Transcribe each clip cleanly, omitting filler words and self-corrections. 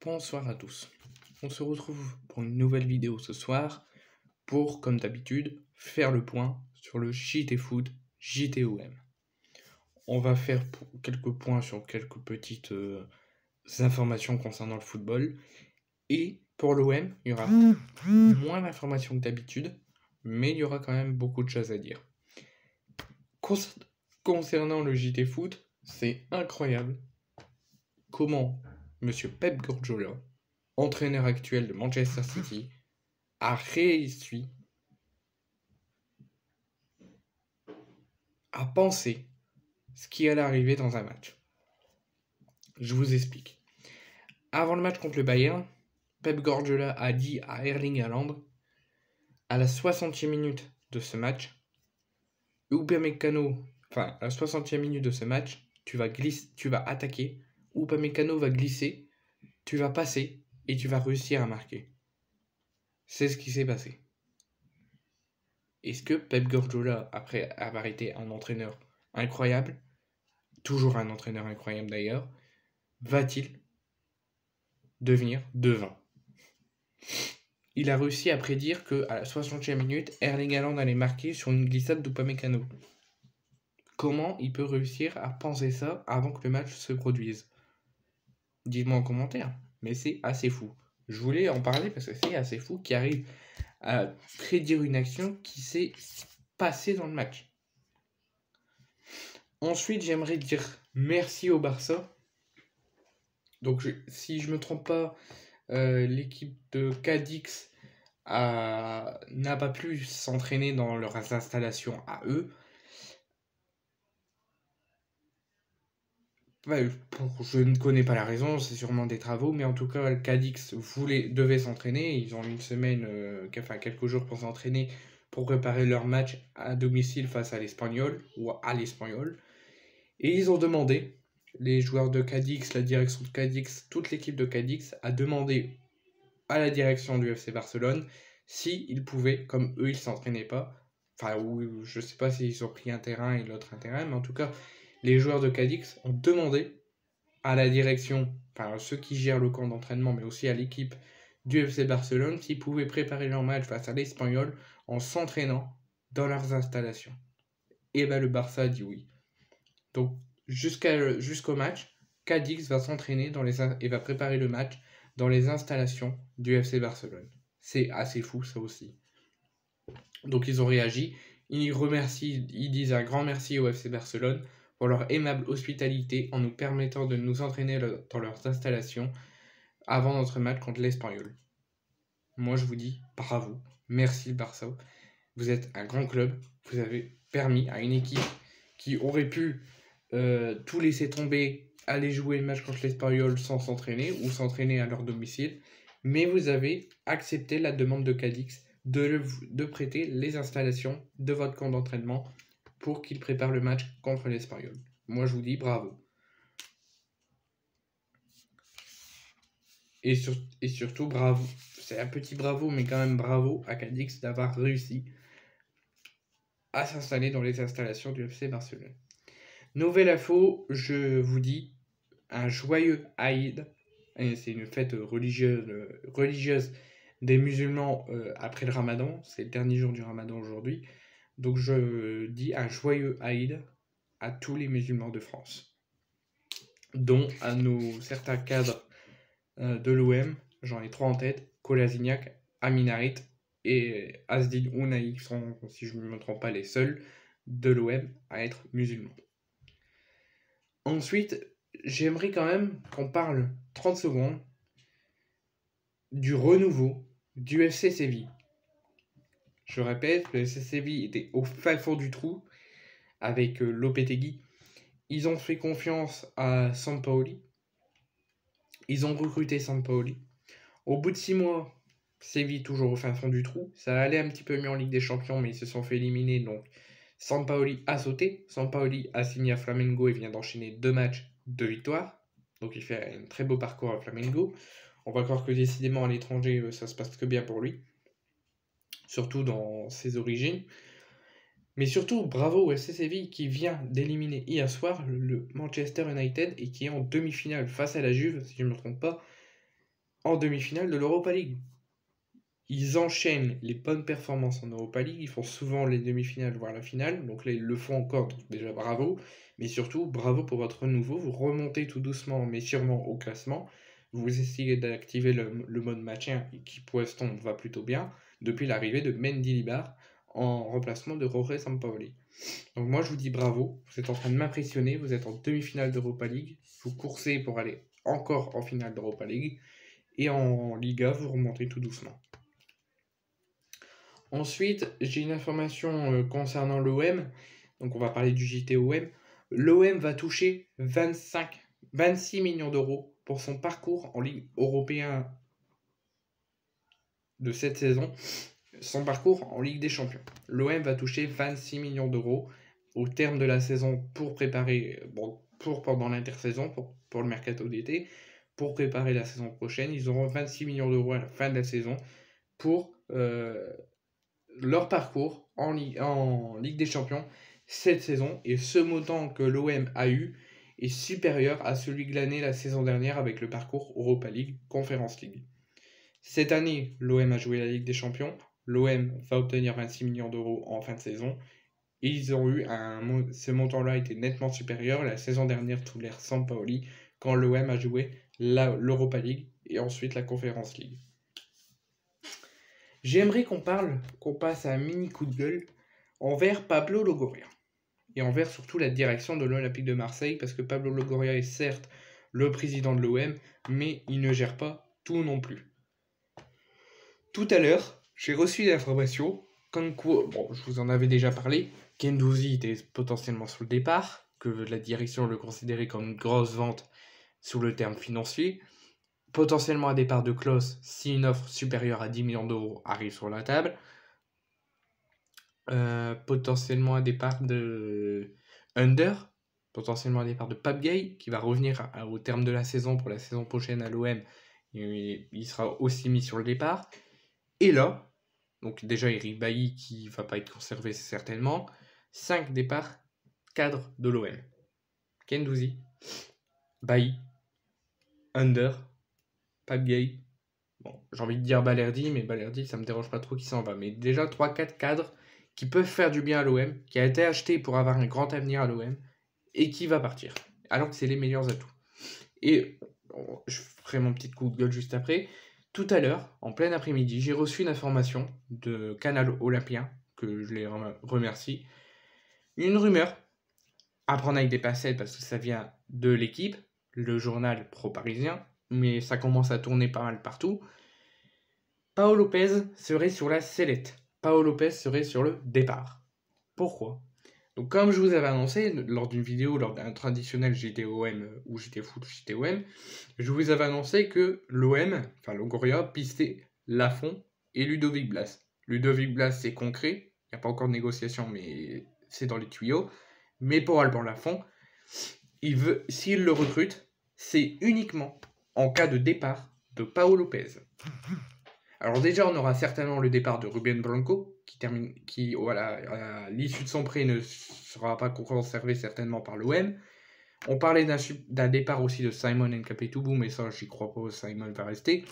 Bonsoir à tous. On se retrouve pour une nouvelle vidéo ce soir pour, comme d'habitude, faire le point sur le JT Foot JTOM. On va faire quelques points sur quelques petites informations concernant le football. Et pour l'OM, il y aura moins d'informations que d'habitude, mais il y aura quand même beaucoup de choses à dire. Concernant le JT Foot, c'est incroyable comment Monsieur Pep Guardiola, entraîneur actuel de Manchester City, a réussi à penser ce qui allait arriver dans un match. Je vous explique. Avant le match contre le Bayern, Pep Guardiola a dit à Erling Haaland, à la 60e minute de ce match, à la 60e minute de ce match, tu vas attaquer, Upamecano va glisser, tu vas passer et tu vas réussir à marquer. C'est ce qui s'est passé. Est-ce que Pep Guardiola, après avoir été un entraîneur incroyable, toujours un entraîneur incroyable d'ailleurs, va-t-il devenir devin? Il a réussi à prédire qu'à la 60e minute, Erling Haaland allait marquer sur une glissade d'Upamecano. Comment il peut réussir à penser ça avant que le match se produise? Dites-moi en commentaire, mais c'est assez fou. Je voulais en parler parce que c'est assez fou qu'il arrive à prédire une action qui s'est passée dans le match. Ensuite, j'aimerais dire merci au Barça. Donc, si je ne me trompe pas, l'équipe de Cadix n'a pas pu s'entraîner dans leurs installations à eux. Je ne connais pas la raison, c'est sûrement des travaux, mais en tout cas, Cadix devait s'entraîner. Ils ont une semaine, quelques jours pour s'entraîner, pour préparer leur match à domicile face à l'Espagnol, ou à l'Espagnol. Et ils ont demandé, les joueurs de Cadix, la direction de Cadix, toute l'équipe de Cadix a demandé à la direction du FC Barcelone s'ils pouvaient, comme eux ils s'entraînaient pas, ou je sais pas s'ils ont pris un terrain et l'autre un terrain, mais en tout cas, les joueurs de Cadix ont demandé à la direction, ceux qui gèrent le camp d'entraînement, mais aussi à l'équipe du FC Barcelone, s'ils pouvaient préparer leur match face à l'Espagnol en s'entraînant dans leurs installations. Et le Barça a dit oui. Donc, jusqu'au match, Cadix va s'entraîner et va préparer le match dans les installations du FC Barcelone. C'est assez fou, ça aussi. Donc, ils ont réagi. Ils disent un grand merci au FC Barcelone pour leur aimable hospitalité en nous permettant de nous entraîner dans leurs installations avant notre match contre l'Espagnol. Moi, je vous dis bravo. Merci le Barça. Vous êtes un grand club. Vous avez permis à une équipe qui aurait pu tout laisser tomber, aller jouer le match contre l'Espagnol sans s'entraîner ou s'entraîner à leur domicile, mais vous avez accepté la demande de Cadix de prêter les installations de votre camp d'entraînement pour qu'il prépare le match contre l'Espagnol. Moi je vous dis bravo. Et surtout bravo, c'est un petit bravo, mais quand même bravo à Cadix d'avoir réussi à s'installer dans les installations du FC Barcelone. Nouvelle info, je vous dis un joyeux Aïd. C'est une fête religieuse des musulmans après le Ramadan. C'est le dernier jour du Ramadan aujourd'hui. Donc je dis un joyeux Aïd à tous les musulmans de France, dont à certains cadres de l'OM. J'en ai 3 en tête: Kolasinac, Aminarit et Asdin Ounaï, qui sont, si je ne me trompe pas, les seuls de l'OM à être musulmans. Ensuite, j'aimerais quand même qu'on parle 30 secondes du renouveau du FC Séville. Je répète, le FC Séville était au fin fond du trou avec Lopetegui. Ils ont fait confiance à Sampaoli. Ils ont recruté Sampaoli. Au bout de 6 mois, Séville toujours au fin fond du trou. Ça allait un petit peu mieux en Ligue des Champions, mais ils se sont fait éliminer, donc Sampaoli a sauté. Sampaoli a signé à Flamengo et vient d'enchaîner 2 matchs, 2 victoires. Donc il fait un très beau parcours à Flamengo. On va croire que décidément à l'étranger, ça se passe que bien pour lui. Surtout dans ses origines. Mais surtout, bravo au FC Séville qui vient d'éliminer hier soir le Manchester United et qui est en demi-finale face à la Juve, si je ne me trompe pas. en demi-finale de l'Europa League. Ils enchaînent les bonnes performances en Europa League, ils font souvent les demi-finales, voire la finale, donc là ils le font encore, donc déjà bravo, mais surtout bravo pour votre renouveau, vous remontez tout doucement mais sûrement au classement, vous essayez d'activer le mode maintien qui pour l'instant va plutôt bien, depuis l'arrivée de Mendy Libar en remplacement de Jorge Sampaoli. Donc moi je vous dis bravo, vous êtes en train de m'impressionner, vous êtes en demi-finale d'Europa League, vous coursez pour aller encore en finale d'Europa League, et en Liga vous remontez tout doucement. Ensuite, j'ai une information concernant l'OM. Donc, on va parler du JTOM. L'OM va toucher 26 millions d'euros pour son parcours en Ligue européenne de cette saison. Son parcours en Ligue des Champions. L'OM va toucher 26 millions d'euros au terme de la saison pour préparer, pour pendant l'intersaison, pour le mercato d'été, pour préparer la saison prochaine. Ils auront 26 millions d'euros à la fin de la saison pour leur parcours en Ligue des Champions cette saison, et ce montant que l'OM a eu est supérieur à celui glané la saison dernière avec le parcours Europa League, Conference League. Cette année, l'OM a joué la Ligue des Champions, l'OM va obtenir 26 millions d'euros en fin de saison, et ils ont eu ce montant-là était nettement supérieur la saison dernière sous l'ère Sampaoli, quand l'OM a joué l'Europa League et ensuite la Conference League. J'aimerais qu'on passe à un mini coup de gueule envers Pablo Longoria et envers surtout la direction de l'Olympique de Marseille, parce que Pablo Longoria est certes le président de l'OM, mais il ne gère pas tout non plus. Tout à l'heure, j'ai reçu l'information comme quoi, je vous en avais déjà parlé, Guendouzi était potentiellement sur le départ, que la direction le considérait comme une grosse vente sur le terme financier. Potentiellement un départ de Klose si une offre supérieure à 10 millions d'euros arrive sur la table. Potentiellement un départ de Under. Potentiellement un départ de Pape Gueye qui va revenir au terme de la saison pour la saison prochaine à l'OM. Il sera aussi mis sur le départ. Et là, donc déjà Eric Bailly qui va pas être conservé certainement. 5 départs cadres de l'OM. Guendouzi, Bailly, Under, Pape Gueye. Bon, j'ai envie de dire Balerdi, mais Balerdi, ça me dérange pas trop qu'il s'en va. Mais déjà 3-4 cadres qui peuvent faire du bien à l'OM, qui a été acheté pour avoir un grand avenir à l'OM, et qui va partir. Alors que c'est les meilleurs atouts. Et je ferai mon petit coup de gueule juste après. Tout à l'heure, en plein après-midi, j'ai reçu une information de Canal Olympien, que je les remercie. Une rumeur, à prendre avec des pincettes parce que ça vient de l'équipe, le journal pro-parisien, mais ça commence à tourner pas mal partout. Pau Lopez serait sur la sellette. Pau Lopez serait sur le départ. Pourquoi ? Donc comme je vous avais annoncé lors d'une vidéo, lors d'un traditionnel JTOM ou JT Foot JTOM, je vous avais annoncé que l'OM, enfin Longoria, pistait Lafont et Ludovic Blas. Ludovic Blas, c'est concret, il n'y a pas encore de négociation, mais c'est dans les tuyaux. Mais pour Alban Lafont, s'il le recrute, c'est uniquement en cas de départ de Pau Lopez. Alors déjà, on aura certainement le départ de Ruben Blanco, qui à l'issue de son prêt ne sera pas conservé certainement par l'OM. On parlait d'un départ aussi de Simon Nkapetoubou, mais ça, j'y crois pas, Simon va rester.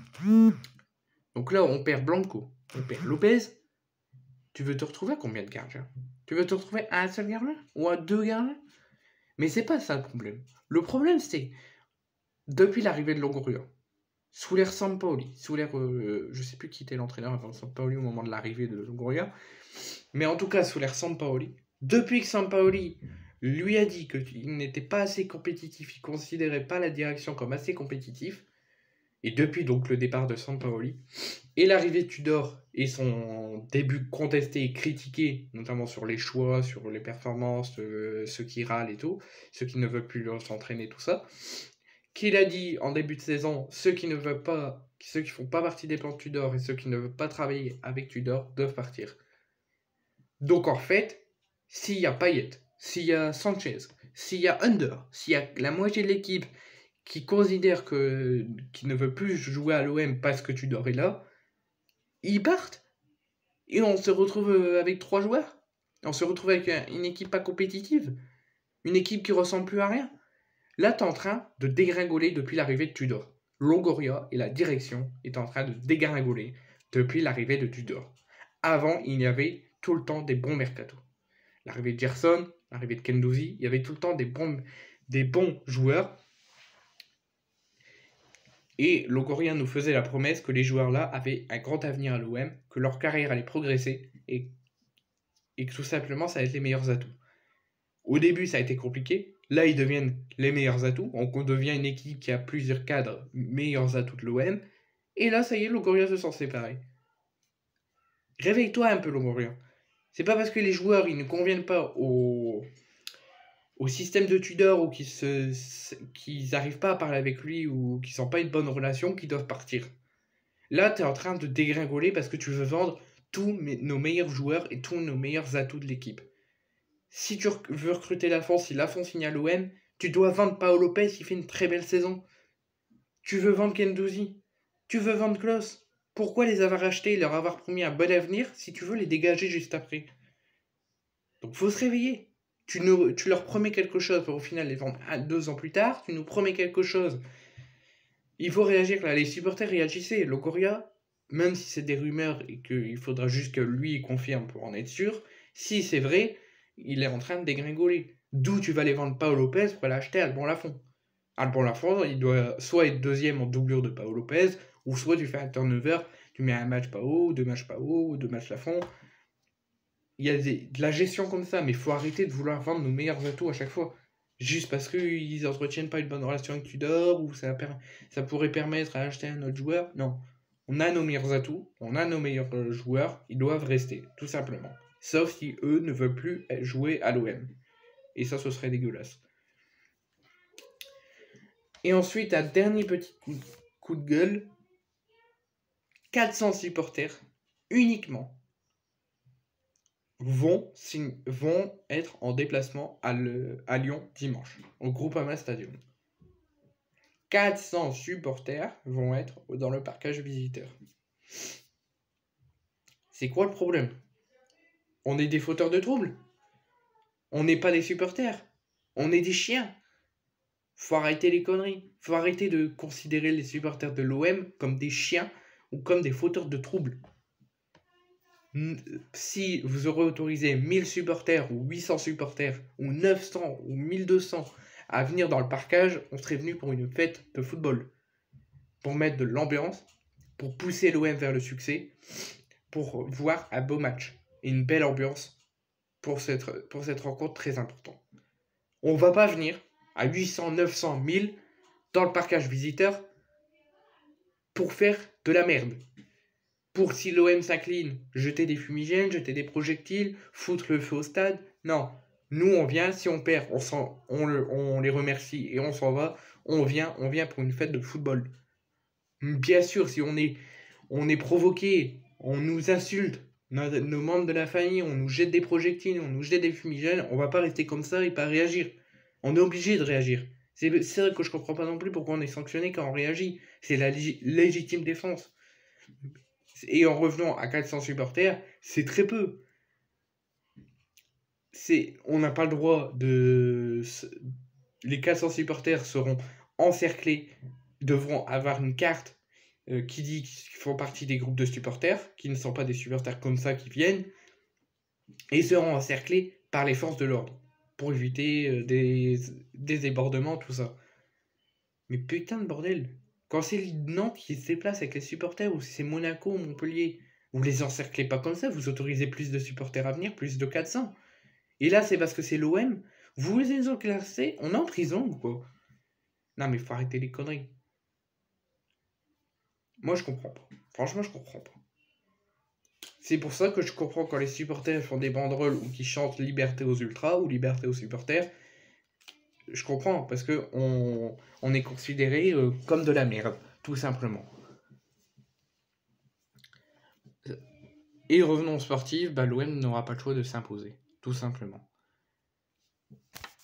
Donc là, on perd Blanco, on perd Lopez. Tu veux te retrouver à combien de gardiens ? Tu veux te retrouver à un seul gardien ? Ou à 2 gardiens ? Mais c'est pas ça le problème. Le problème, c'est, depuis l'arrivée de Longoria, sous l'ère Sampaoli, sous l'ère, je sais plus qui était l'entraîneur avant Sampaoli au moment de l'arrivée de Longoria, mais en tout cas sous l'ère Sampaoli, depuis que Sampaoli lui a dit qu'il n'était pas assez compétitif, il considérait pas la direction comme assez compétitif, et depuis donc le départ de Sampaoli, et l'arrivée de Tudor et son début contesté et critiqué, notamment sur les choix, sur les performances, ceux qui râlent et tout, ceux qui ne veulent plus s'entraîner, tout ça, qu'il a dit en début de saison, ceux qui font pas partie des plans de Tudor et ceux qui ne veulent pas travailler avec Tudor doivent partir. Donc en fait, s'il y a Payet, s'il y a Sanchez, s'il y a Under, s'il y a la moitié de l'équipe qui considère qui ne veut plus jouer à l'OM parce que Tudor est là, ils partent. Et on se retrouve avec 3 joueurs. On se retrouve avec une équipe pas compétitive. Une équipe qui ressemble plus à rien. Là, t'es en train de dégringoler depuis l'arrivée de Tudor. Longoria et la direction est en train de dégringoler depuis l'arrivée de Tudor. Avant, il y avait tout le temps des bons mercato. L'arrivée de Gerson, l'arrivée de Guendouzi, il y avait tout le temps des bons joueurs. Et Longoria nous faisait la promesse que les joueurs-là avaient un grand avenir à l'OM, que leur carrière allait progresser et que tout simplement, ça allait être les meilleurs atouts. Au début, ça a été compliqué. Là, ils deviennent les meilleurs atouts. On devient une équipe qui a plusieurs cadres meilleurs atouts de l'OM. Et là, ça y est, Longoria se sent séparer. Réveille-toi un peu, Longoria. C'est pas parce que les joueurs ils ne conviennent pas au système de Tudor ou qu'ils n'arrivent pas à parler avec lui ou qu'ils n'ont pas une bonne relation qu'ils doivent partir. Là, tu es en train de dégringoler parce que tu veux vendre tous nos meilleurs joueurs et tous nos meilleurs atouts de l'équipe. Si tu veux recruter Lafont, si Lafont signe à l'OM, tu dois vendre Paolo Lopez qui fait une très belle saison. Tu veux vendre Guendouzi. Tu veux vendre Klose. Pourquoi les avoir achetés et leur avoir promis un bon avenir si tu veux les dégager juste après? Donc faut se réveiller. Tu leur promets quelque chose pour au final les vendre 2 ans plus tard. Tu nous promets quelque chose. Il faut réagir là. Les supporters réagissaient. Longoria, même si c'est des rumeurs et qu'il faudra juste que lui confirme pour en être sûr, si c'est vrai, il est en train de dégringoler. D'où tu vas les vendre Paolo Lopez pour l'acheter à Alban Lafont. Alban Lafont, il doit soit être deuxième en doublure de Paolo Lopez, ou soit tu fais un turnover, tu mets un match Paolo, 2 matchs Paolo, 2 matchs Lafont. Il y a de la gestion comme ça, mais il faut arrêter de vouloir vendre nos meilleurs atouts à chaque fois. Juste parce qu'ils n'entretiennent pas une bonne relation avec Tudor, ou ça pourrait permettre à acheter un autre joueur. Non. On a nos meilleurs atouts, on a nos meilleurs joueurs, ils doivent rester, tout simplement. Sauf si eux ne veulent plus jouer à l'OM. Et ça, ce serait dégueulasse. Et ensuite, un dernier petit coup de gueule. 400 supporters, uniquement, vont être en déplacement à Lyon dimanche, au Groupama Stadium. 400 supporters vont être dans le parcage visiteur. C'est quoi le problème? On est des fauteurs de troubles? On n'est pas des supporters? On est des chiens? Faut arrêter les conneries. Faut arrêter de considérer les supporters de l'OM comme des chiens ou comme des fauteurs de troubles. Si vous aurez autorisé 1000 supporters ou 800 supporters ou 900 ou 1200 à venir dans le parcage, on serait venu pour une fête de football. Pour mettre de l'ambiance, pour pousser l'OM vers le succès, pour voir un beau match et une belle ambiance pour cette rencontre très importante. On va pas venir à 800, 900, 1000 dans le parcage visiteur pour faire de la merde. Pour si l'OM s'incline, jeter des fumigènes, jeter des projectiles, foutre le feu au stade. Non, nous on vient, si on perd, on les remercie et on s'en va. On vient pour une fête de football. Bien sûr, si on est provoqué, on nous insulte, nos membres de la famille, on nous jette des projectiles, on nous jette des fumigènes, on va pas rester comme ça et pas réagir. On est obligé de réagir. C'est vrai que je comprends pas non plus pourquoi on est sanctionné quand on réagit. C'est la légitime défense. Et en revenant à 400 supporters, c'est très peu. On n'a pas le droit de... Les 400 supporters seront encerclés, devront avoir une carte qui dit qu'ils font partie des groupes de supporters, qui ne sont pas des supporters comme ça qui viennent, et seront encerclés par les forces de l'ordre, pour éviter des débordements, tout ça. Mais putain de bordel! Quand c'est Nantes qui se déplace avec les supporters, ou si c'est Monaco ou Montpellier, vous les encerclez pas comme ça, vous autorisez plus de supporters à venir, plus de 400. Et là, c'est parce que c'est l'OM, vous les enclassez, on est en prison ou quoi? Non mais faut arrêter les conneries. Moi je comprends pas. Franchement je comprends pas. C'est pour ça que je comprends quand les supporters font des banderoles ou qui chantent liberté aux ultras ou liberté aux supporters. Je comprends, parce que on est considéré comme de la merde, tout simplement. Et revenons aux sportifs, l'OM n'aura pas le choix de s'imposer, tout simplement.